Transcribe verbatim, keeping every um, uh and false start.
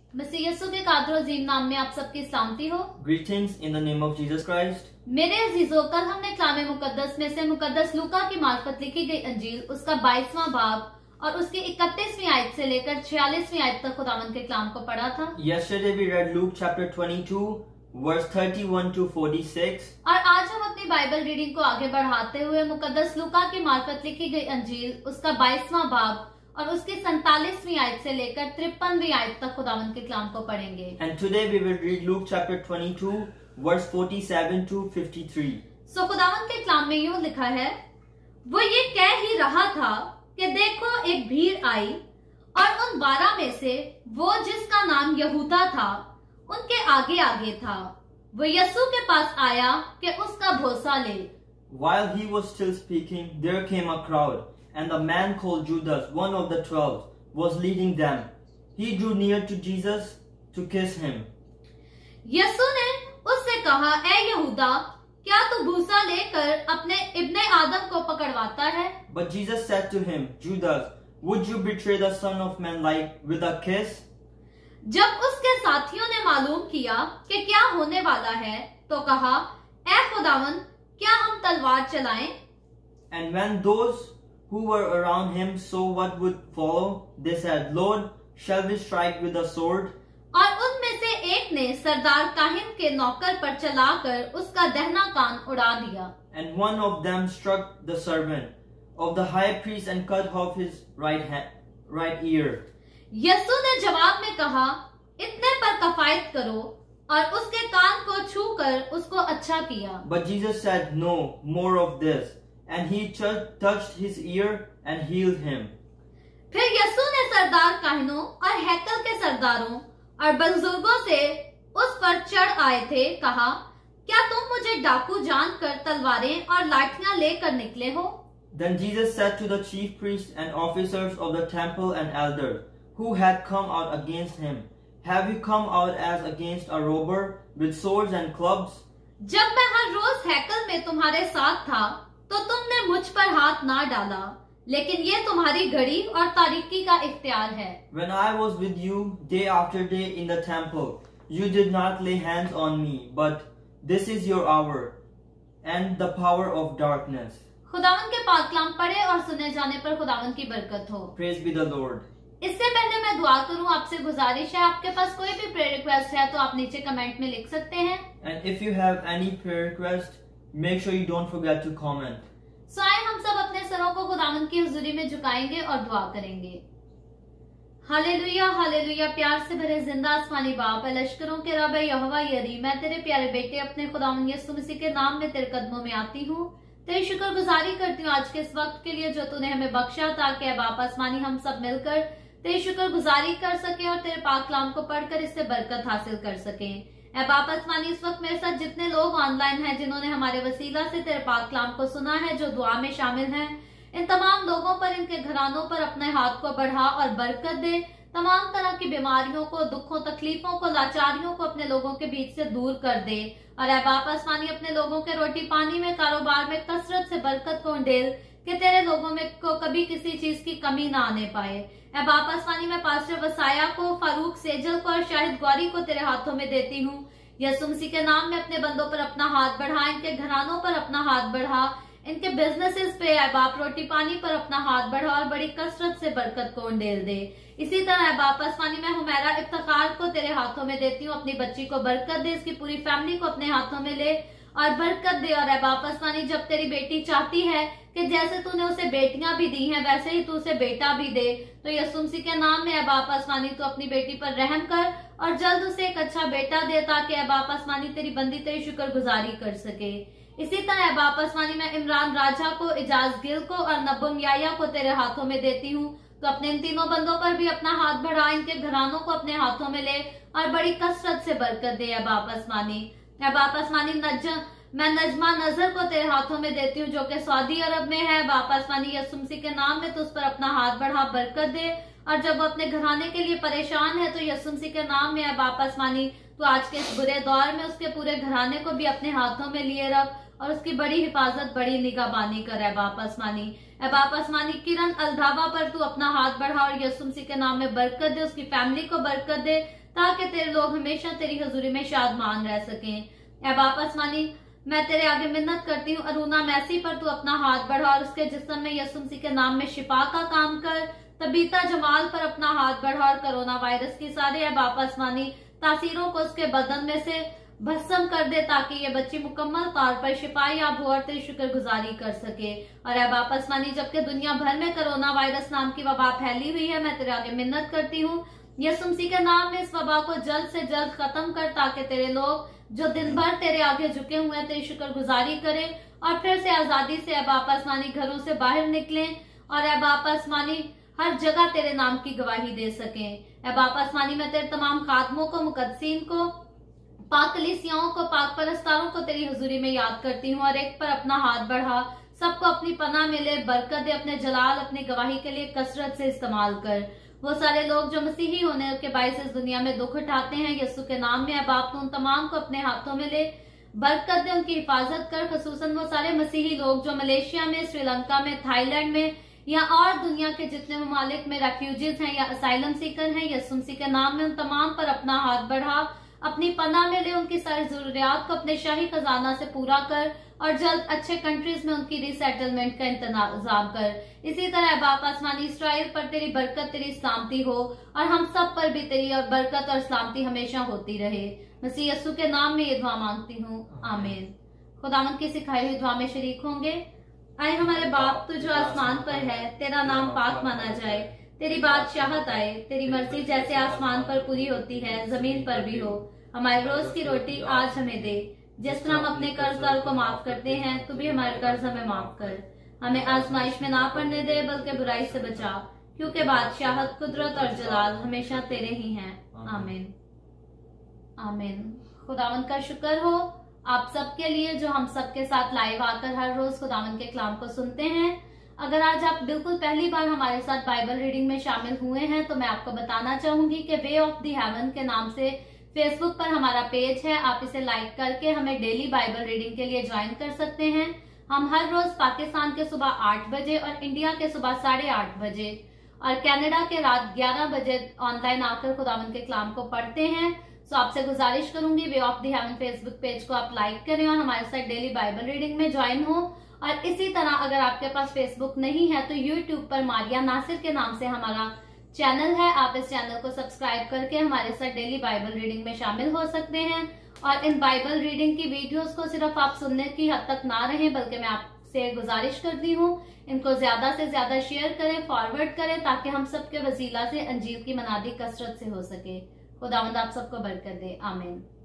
मसीह यीशु के कादर अजीम नाम में आप सबकी सलामती हो। Greetings in the name of Jesus Christ. मेरे अजीजों, कल हमने कलामे मुकद्दस में से मुकद्दस लूका की मार्फत लिखी गई अंजील उसका बाईसवां बाब और उसकी इकतीसवीं आयत से लेकर छियालीसवीं आयत तक खुदावंद के कलाम को पढ़ा था। Yesterday we read Luke chapter twenty-two, verse thirty-one to forty-six. और आज हम अपनी बाइबल रीडिंग को आगे बढ़ाते हुए मुकद्दस लूका की मार्फत लिखी गई अंजील उसका बाईसवां बाब और उसकी सैंतालीसवीं आयत से लेकर तिरपनवीं आयत तक खुदावंद के कलाम को पढ़ेंगे। And today we will read Luke chapter twenty-two, verse forty-seven to fifty-three. सो खुदावंद के कलाम में यूं लिखा है, वो ये कह ही रहा था कि देखो एक भीड़ आई और उन बारह में से वो जिसका नाम यहूदा था उनके आगे आगे था। वो यीशु के पास आया कि उसका भरोसा ले। While he was still speaking, there came a crowd, and the man called Judas, one of the twelve, was leading them. He drew near to Jesus to kiss him. यीशु ने उससे कहा, ए यहूदा, क्या तू भूसा लेकर अपने इब्ने आदम को पकड़वाता है? But Jesus said to him, Judas, would you betray the Son of Man like with a kiss? जब उसके साथियों ने मालूम किया कि क्या होने वाला है, तो कहा, ए खुदावंद, क्या हम तलवार चलाएं? And when those who were around him saw what would follow, they said, Lord, shall we strike with a sword? और उनमें से एक ने सरदार काहिन के नौकर पर चलाकर उसका दहना कान उड़ा दिया। And one of them struck the servant of the high priest and cut off his right hand, right ear. यीशु ने जवाब में कहा, इतने पर कफायत करो, और उसके कान को छूकर उसको अच्छा किया। But Jesus said, no, more of this. And he touched his ear and healed him. फिर यीशु ने सरदार काहिनों और हैकल के सरदारों और बुजुर्गों से उस पर चढ़ आए थे कहा, क्या तुम मुझे डाकू जानकर तलवारें और लाठियां लेकर निकले हो? Then Jesus said to the chief priests and officers of the temple and elders who had come out against him, have you come out as against a robber with swords and clubs? जब मैं हर रोज हैकल में तुम्हारे साथ था तो तुमने मुझ पर हाथ ना डाला, लेकिन ये तुम्हारी घड़ी और तारीकी का इख्तियार है। When I was with you day after day in the temple, you did not lay hands on me, but this is your hour and the power of darkness. खुदावन के पाक कलाम पढ़े और सुने जाने पर खुदावन की बरकत हो। Praise be the Lord. इससे पहले मैं दुआ करूं, आपसे गुजारिश है, आपके पास कोई भी प्रेयर रिक्वेस्ट है तो आप नीचे कमेंट में लिख सकते हैं। And if you have any prayer request, make sure you don't forget to comment. सो आए हम सब अपने सरों को खुदावंद की हुजूरी में झुकाएंगे और दुआ करेंगे। Hallelujah, hallelujah. प्यार से भरे जिंदा आसमानी बाप, लश्करों के रब यहोवा यरी, मैं तेरे प्यारे बेटे अपने खुदावंद यीशु मसीह के नाम में तेरे कदमों में आती हूँ। तेरी शुक्रगुजारी करती हूँ आज के इस वक्त के लिए जो तूने हमें बख्शा, ताकि बाप आसमानी हम सब मिलकर तेरी शुक्रगुजारी कर सके और तेरे पाक कलाम को पढ़कर इससे बरकत हासिल कर सके। ऐ बाप आसमानी, इस वक्त मेरे साथ जितने लोग ऑनलाइन हैं जिन्होंने हमारे वसीला से तेरे पाक कलाम को सुना है, जो दुआ में शामिल हैं, इन तमाम लोगों पर, इनके घरानों पर अपने हाथ को बढ़ा और बरकत दे। तमाम तरह की बीमारियों को, दुखों, तकलीफों को, लाचारियों को अपने लोगों के बीच से दूर कर दे। और ऐ बाप आसमानी, अपने लोगों के रोटी पानी में, कारोबार में कसरत से बरकत को ढेल कि तेरे लोगों में को कभी किसी चीज की कमी ना आने पाए। ऐ बाप आसमानी, मैं पास्टर वसाया को, फारूक सेजल को और शाहिद गौरी को तेरे हाथों में देती हूँ। यीशु मसीह के नाम में अपने बंदों पर अपना हाथ बढ़ा, इनके घरानों पर अपना हाथ बढ़ा, इनके बिजनेसेस पे ऐ बाप रोटी पानी पर अपना हाथ बढ़ा और बड़ी कसरत से बरकत को ढेल दे। इसी तरह ऐ बाप आसमानी, मैं हुमैरा इफ्तिखार को तेरे हाथों में देती हूँ। अपनी बच्ची को बरकत दे, इसकी पूरी फैमिली को अपने हाथों में ले और बरकत दे। और ऐ बाप आसमानी, जब तेरी बेटी चाहती है कि जैसे तूने उसे बेटियां भी दी हैं वैसे ही तू उसे बेटा भी दे, तो यीशु मसीह के नाम में ऐ बाप आसमानी तू अपनी बेटी पर रहम कर और जल्द उसे एक अच्छा बेटा दे, ताकि ऐ बाप आसमानी तेरी बंदी तेरी शुक्रगुजारी कर सके। इसी तरह ऐ बाप आसमानी, मैं इमरान राजा को, इजाज गिल को और नबुम याया को तेरे हाथों में देती हूँ। तो अपने इन तीनों बंदों पर भी अपना हाथ बढ़ा, इनके घरानों को अपने हाथों में ले और बड़ी कसरत से बरकत दे। ऐ बाप आसमानी, ऐ बाप आसमानी, नज मैं नजमा नजर को तेरे हाथों में देती हूँ, जो कि सऊदी अरब में है। बाप आसमानी, यीशु मसीह के नाम में तो उस पर अपना हाथ बढ़ा, बरकत दे। और जब वो अपने घराने के लिए परेशान है तो यीशु मसीह के नाम में है बाप आसमानी, तो आज के इस बुरे दौर में उसके पूरे घराने को भी अपने हाथों में लिए रख और उसकी बड़ी हिफाजत, बड़ी निगाहबानी कर है बाप आसमानी। ऐ बाप आसमानी किरण अल्धावा पर तू अपना हाथ बढ़ा और यीशु मसीह के नाम में बरकत दे, उसकी फैमिली को बरकत दे, ताकि तेरे लोग हमेशा तेरी हजूरी में शादमान रह सकें। ऐ बाप आसमानी मैं तेरे आगे मिन्नत करती हूँ, अरुणा मैसी पर तू अपना हाथ बढ़ा और उसके जिस्म में यीशु मसीह के नाम में शिफा का काम कर। तबीता जमाल पर अपना हाथ बढ़ा और कोरोना वायरस की सारे ऐ बाप आसमानी तासीरों को उसके बदन में से भस्म कर दे, ताकि ये बच्ची मुकम्मल तौर पर शिफायाब हो और तेरी शुक्रगुजारी कर सके। और ऐ बाप आसमानी जबकि दुनिया भर में कोरोना वायरस नाम की वबा फैली हुई है, मैं तेरे आगे मिन्नत करती हूँ यीशु मसीह के नाम में इस वबा को जल्द से जल्द खत्म कर, ताकि तेरे लोग जो दिन भर तेरे आगे झुके हुए हैं तेरी शुक्रगुजारी करें और फिर से आजादी से ऐ बाप आसमानी घरों से बाहर निकलें और ऐ बाप आसमानी हर जगह तेरे नाम की गवाही दे सकें। ऐ बाप आसमानी मैं तेरे तमाम खादमों को, मुकद्दसीन को, पाक कलीसियाओं को, पाक परस्तारों को तेरी हजूरी में याद करती हूँ और एक पर अपना हाथ बढ़ा, सबको अपनी पनाह मिले, बरकत दे, अपने जलाल अपनी गवाही के लिए कसरत से इस्तेमाल कर। वो सारे लोग जो मसीही होने के बायस इस दुनिया में दुख उठाते हैं, यीशु के नाम में बाप उन तमाम को अपने हाथों में ले, बरकत दे, उनकी हिफाजत कर। खसूसन वो सारे मसीही लोग जो मलेशिया में, श्रीलंका में, थाईलैंड में या और दुनिया के जितने ममालिक में रेफ्यूजीज हैं या असाइलम सीकर हैं, यीशु मसीह के नाम में उन तमाम पर अपना हाथ बढ़ा, अपनी पनाह में ले, उनकी सारी जरूरियात को अपने शाही खजाना से पूरा कर और जल्द अच्छे कंट्रीज में उनकी रिसेटलमेंट का इंतजाम कर। इसी तरह बाप आसमानी इसराइल पर तेरी बरकत, तेरी सलामती हो और हम सब पर भी तेरी और बरकत और सलामती हमेशा होती रहे। मसीह यीशु के नाम में ये दुआ मांगती हूँ, आमीन। खुदावंद की सिखाई हुई दुआ में शरीक होंगे। आए हमारे बाप तू जो आसमान पर है, तेरा नाम पाक माना जाए, तेरी बादशाहत आए, तेरी मर्जी जैसे आसमान पर पूरी होती है जमीन पर भी हो। हमारे रोज की रोटी आज हमें दे, जिस तरह हम अपने कर्जदार को माफ करते हैं, तू भी हमारे कर्ज हमें माफ कर। हमें आजमाइश में ना पड़ने दे, बल्कि बुराई से बचा, क्योंकि बादशाहत, कुदरत और जलाल हमेशा तेरे ही हैं। आमीन आमीन। खुदावंद का शुक्र हो आप सबके लिए जो हम सबके साथ लाइव आकर हर रोज खुदावंद के कलाम को सुनते हैं। अगर आज आप बिल्कुल पहली बार हमारे साथ बाइबल रीडिंग में शामिल हुए हैं तो मैं आपको बताना चाहूंगी कि वे ऑफ दी हेवन के नाम से फेसबुक पर हमारा पेज है। आप इसे लाइक करके हमें डेली बाइबल रीडिंग के लिए ज्वाइन कर सकते हैं। हम हर रोज पाकिस्तान के सुबह आठ बजे और इंडिया के सुबह साढ़े आठ बजे और कनाडा के रात ग्यारह बजे ऑनलाइन आकर खुदावंद के कलाम को पढ़ते हैं। सो आपसे गुजारिश करूंगी way of the heaven Facebook page को आप लाइक करें और हमारे साथ डेली बाइबल रीडिंग में ज्वाइन हो। और इसी तरह अगर आपके पास फेसबुक नहीं है तो यूट्यूब पर मारिया नासिर के नाम से हमारा चैनल है। आप इस चैनल को सब्सक्राइब करके हमारे साथ डेली बाइबल रीडिंग में शामिल हो सकते हैं। और इन बाइबल रीडिंग की वीडियोस को सिर्फ आप सुनने की हद तक ना रहें, बल्कि मैं आपसे गुजारिश करती हूँ इनको ज्यादा से ज्यादा शेयर करें, फॉरवर्ड करें, ताकि हम सबके वसीला से अंजील की मनादी कसरत से हो सके। खुदावंद आप सबको बरकत दे, आमीन।